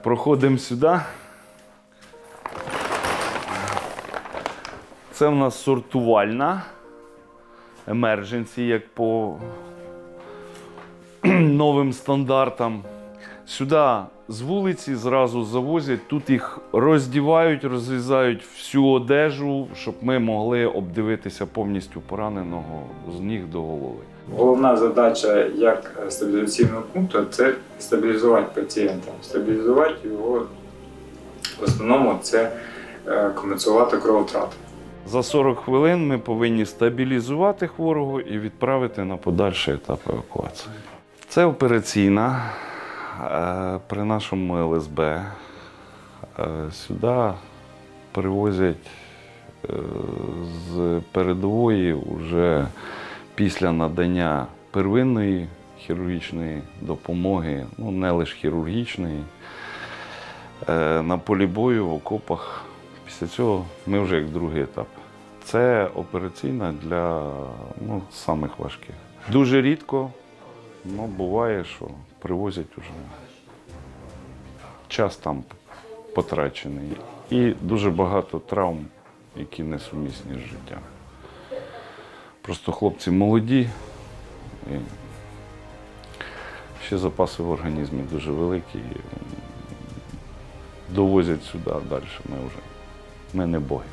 проходимо сюди. Це в нас сортувальна, emergency, як по новим стандартам. Сюди з вулиці зразу завозять, тут їх роздівають, розрізають всю одежу, щоб ми могли обдивитися повністю пораненого з ніг до голови. Головна задача як стабілізаційного пункту – це стабілізувати пацієнта. Стабілізувати його, в основному, це компенсувати крововтрати. За 40 хвилин ми повинні стабілізувати хворого і відправити на подальший етап евакуації. Це операційна. При нашому ЛСБ сюди привозять з передової вже після надання первинної хірургічної допомоги, ну не лише хірургічної, на полі бою, в окопах. Після цього ми вже як другий етап. Це операційна для самих важких. Дуже рідко, буває, що привозять вже. Час там потрачений. І дуже багато травм, які несумісні з життям. Просто хлопці молоді, і ще запаси в організмі дуже великі. Довозять сюди, а далі ми не боги.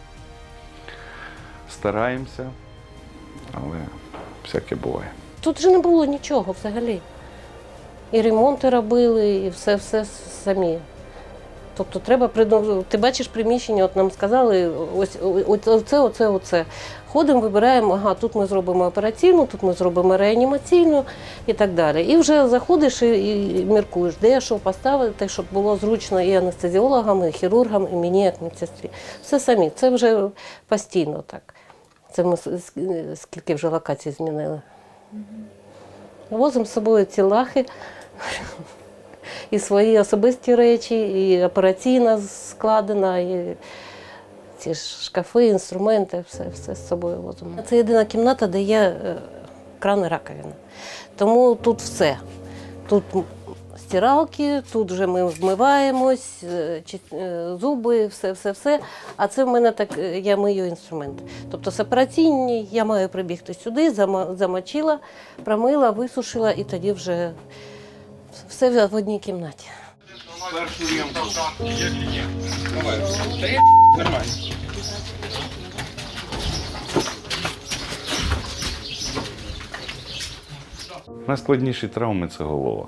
Стараємося, але всяке буває. Тут же не було нічого взагалі. І ремонти робили, і все самі. Тобто треба придумати. Ти бачиш приміщення, от нам сказали, оце. Ходимо, вибираємо, ага, тут ми зробимо операційну, тут ми зробимо реанімаційну і так далі. І вже заходиш і міркуєш, де що поставити, щоб було зручно і анестезіологам, і хірургам, і мені, як медсестрі. Все самі. Це вже постійно так. Це ми скільки вже локацій змінили. Возимо з собою ці лахи, і свої особисті речі, і операційна складена, і ці шкафи, інструменти, все з собою возимо. Це єдина кімната, де є кран і раковина. Тому тут все. Тут стиралки, тут вже ми вмиваємось, зуби, все. А це в мене так, я мию інструменти. Тобто з операційні я маю прибігти сюди, замочила, промила, висушила і тоді вже все в одній кімнаті. Першу ремку. Давай. Нормально. Найскладніші травми – це голова.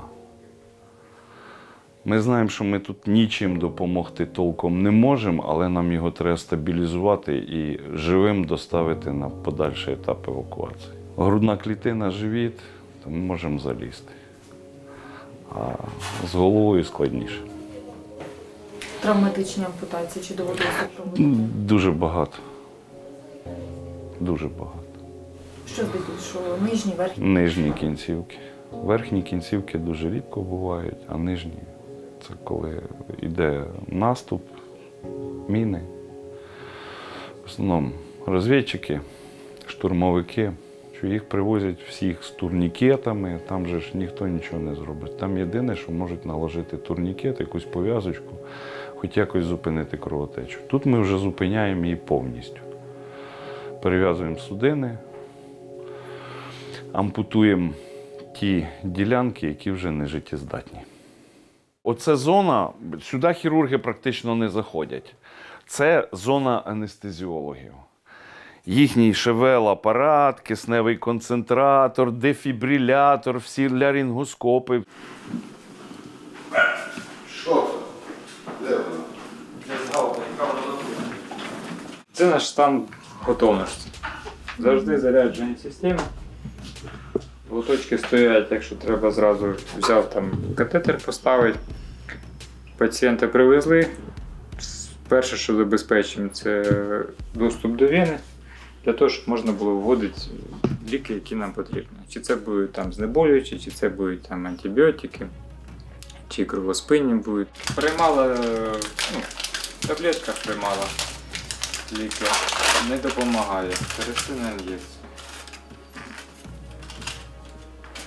Ми знаємо, що ми тут нічим допомогти толком не можемо, але нам його треба стабілізувати і живим доставити на подальший етап евакуації. Грудна клітина, живіт, то ми можемо залізти. А з головою складніше. Травматичні ампутації чи доводилося проводити? Дуже багато. Дуже багато. Що здебільшого? Нижні, верхні? Нижні кінцівки. Верхні кінцівки дуже рідко бувають, а нижні – це коли йде наступ, міни. В основному розвідчики, штурмовики, що їх привозять всіх з турнікетами, там же ж ніхто нічого не зробить. Там єдине, що можуть наложити турнікет, якусь пов'язочку, хоч якось зупинити кровотечу. Тут ми вже зупиняємо її повністю. Перев'язуємо судини, ампутуємо ті ділянки, які вже не життєздатні. Оце зона, сюди хірурги практично не заходять. Це зона анестезіологів. Їхній ШВЛ-апарат, кисневий концентратор, дефібрилятор, всі ларингоскопи. Що це? Де воно? Це наш стан готовності. Завжди заряджені системи. Лоточки стоять, якщо треба, зразу взяв там катетер поставити. Пацієнта привезли. Перше, що забезпечуємо, це доступ до вени, для того, щоб можна було вводити ліки, які нам потрібні. Чи це будуть там знеболюючі, чи це будуть там антибіотики, чи кровоспинні будуть. Приймала, в таблетках приймала ліки, не допомагає, перейшли на ін'єкцію.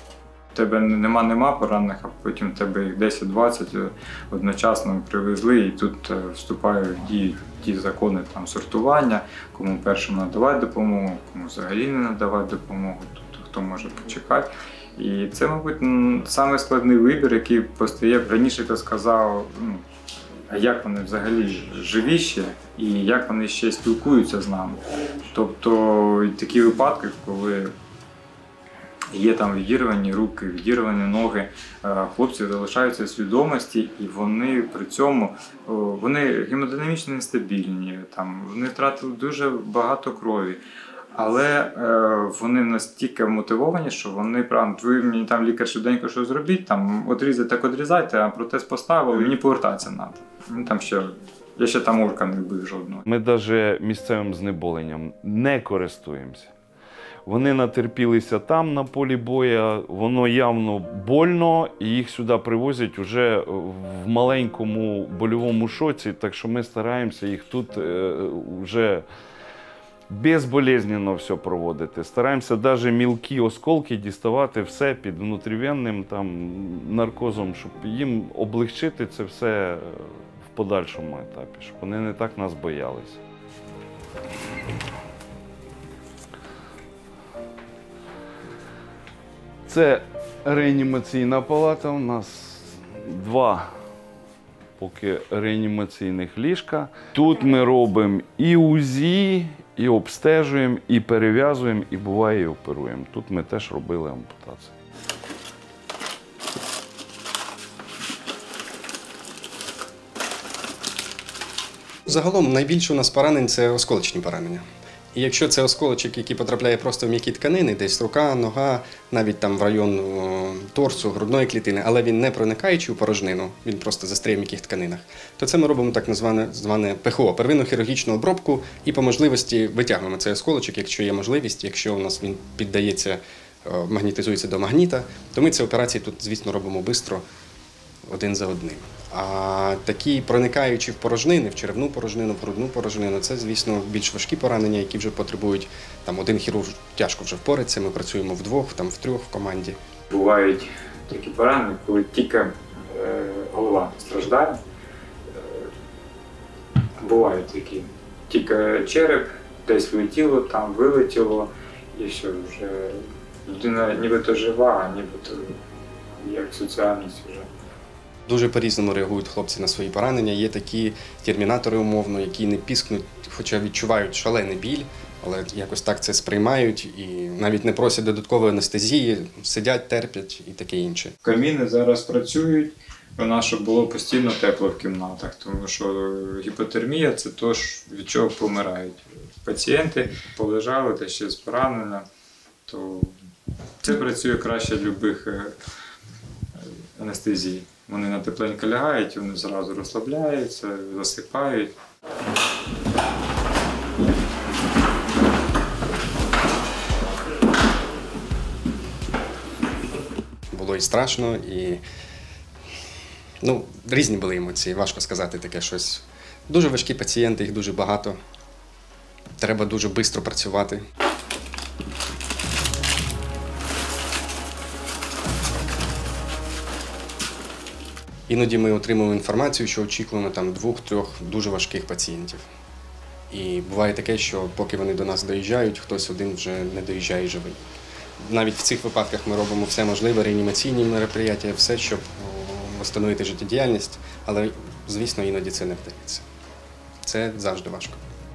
У тебе нема поранених, а потім в тебе їх 10-20 одночасно привезли, і тут вступають в дію ті закони там, сортування, кому першим надавати допомогу, кому взагалі не надавати допомогу, тобто хто може почекати. І це, мабуть, самий складний вибір, який постає. Раніше ти сказав, а як вони взагалі живі ще і як вони ще спілкуються з нами. Тобто такі випадки, коли є там відірвані руки, відірвані ноги, хлопці залишаються в свідомості, і вони при цьому вони гемодинамічно нестабільні, там, вони втратили дуже багато крові. Але вони настільки мотивовані, що вони ви мені там лікар швиденько що зробіть, там одрізати, так одрізайте, а протез поставили, мені повертатися треба. Там я ще там орка не вбив жодного. Ми навіть місцевим знеболенням не користуємося. Вони натерпілися там на полі бою, воно явно больно, і їх сюди привозять вже в маленькому больовому шоці, так що ми стараємося їх тут вже безболезненно все проводити. Стараємося навіть мілкі осколки діставати все під внутрівенним там, наркозом, щоб їм облегчити це все в подальшому етапі, щоб вони не так нас боялися. Це реанімаційна палата. У нас 2 поки реанімаційних ліжка. Тут ми робимо і УЗІ, і обстежуємо, і перев'язуємо, і буває, і оперуємо. Тут ми теж робили ампутацію. Загалом найбільше у нас поранень – це осколочні поранення. І якщо це осколочок, який потрапляє просто в м'які тканини, десь рука, нога, навіть там в район торсу, грудної клітини, але він не проникаючи у порожнину, він просто застряє в м'яких тканинах, то це ми робимо так зване ПХО – первинну хірургічну обробку, і по можливості витягуємо цей осколочок, якщо є можливість, якщо у нас він піддається, магнітизується до магніта, то ми ці операції тут, звісно, робимо швидко, один за одним. А такі проникаючі в порожнини, в черевну порожнину, в грудну порожнину, це, звісно, більш важкі поранення, які вже потребують, там один хірург тяжко вже впорається, ми працюємо вдвох, там втрьох в команді. Бувають такі поранення, коли тільки голова страждає. Бувають такі, тільки череп, десь влетіло, там вилетіло, і все, вже людина нібито жива, а нібито як соціальність вже. Дуже по-різному реагують хлопці на свої поранення. Є такі термінатори умовно, які не піскнуть, хоча відчувають шалений біль, але якось так це сприймають і навіть не просять додаткової анестезії, сидять, терплять і таке інше. Каміни зараз працюють, у нас щоб було постійно тепло в кімнатах, тому що гіпотермія – це те, від чого помирають пацієнти. Полежали та ще з поранення, то це працює краще будь-яких анестезій. Вони на тепленько лягають, вони зразу розслабляються, засипають. Було і страшно, і різні були емоції, важко сказати таке щось. Дуже важкі пацієнти, їх дуже багато. Треба дуже швидко працювати. Іноді ми отримуємо інформацію, що очікуємо там 2-3 дуже важких пацієнтів. І буває таке, що поки вони до нас доїжджають, хтось один вже не доїжджає живий. Навіть в цих випадках ми робимо все можливе, реанімаційні мероприятия, все, щоб встановити життєдіяльність, але, звісно, іноді це не вдається. Це завжди важко.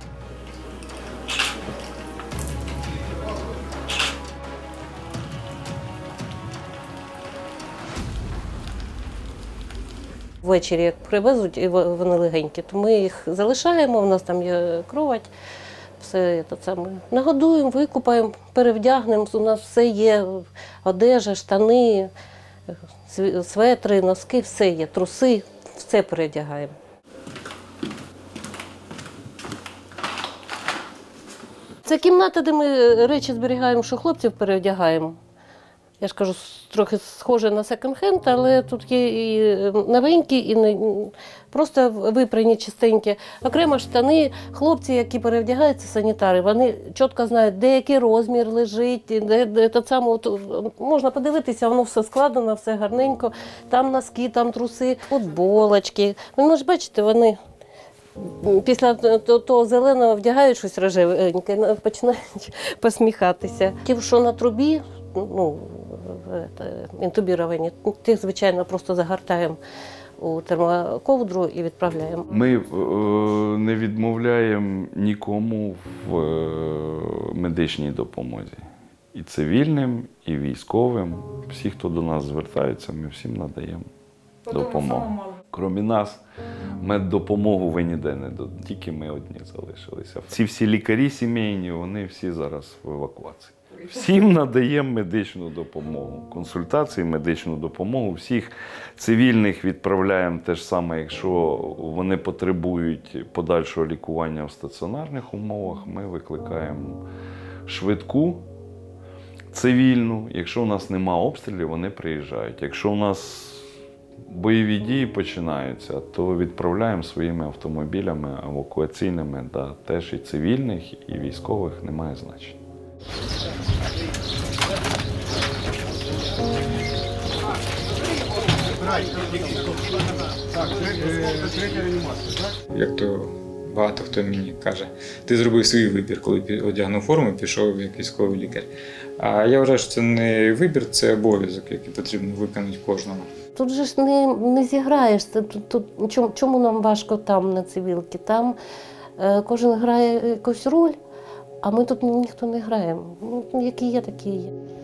Ввечері, як привезуть, і вони легенькі, то ми їх залишаємо, у нас там є кровать, все це саме. Нагодуємо, викупаємо, перевдягнемо, у нас все є, одежа, штани, светри, носки, все є, труси, все перевдягаємо. Це кімната, де ми речі зберігаємо, що хлопців перевдягаємо. я ж кажу, трохи схоже на секонд-хенд, але тут є і новенькі, і просто випрані чистенькі. Окремо штани, хлопці, які перевдягаються, санітари, вони чітко знають, де який розмір лежить, де те саме, можна подивитися, воно все складено, все гарненько, там носки, там труси, футболочки. Ви ж бачите, вони після того зеленого вдягають щось рожевеньке, починають посміхатися. Ті, що на трубі, інтубіровані, тих, звичайно, просто загортаємо у термоковдру і відправляємо. Ми не відмовляємо нікому в медичній допомозі. І цивільним, і військовим. Всі, хто до нас звертаються, ми всім надаємо допомогу. Крім нас, меддопомогу ви ніде не даєте, тільки ми одні залишилися. Ці всі лікарі сімейні, вони всі зараз в евакуації. Всім надаємо медичну допомогу, консультації, медичну допомогу. Всіх цивільних відправляємо те ж саме, якщо вони потребують подальшого лікування в стаціонарних умовах, ми викликаємо швидку, цивільну. Якщо у нас нема обстрілів, вони приїжджають. Якщо у нас бойові дії починаються, то відправляємо своїми автомобілями евакуаційними, теж і цивільних, і військових, немає значення. Як то багато хто мені каже, ти зробив свій вибір, коли одягнув форму і пішов як військовий лікар. А я вважаю, що це не вибір, це обов'язок, який потрібно виконати кожному. Тут же ж не зіграєшся. Чому нам важко там на цивілки? Там кожен грає якусь роль, а ми тут ніхто не граємо. Які є, такі є.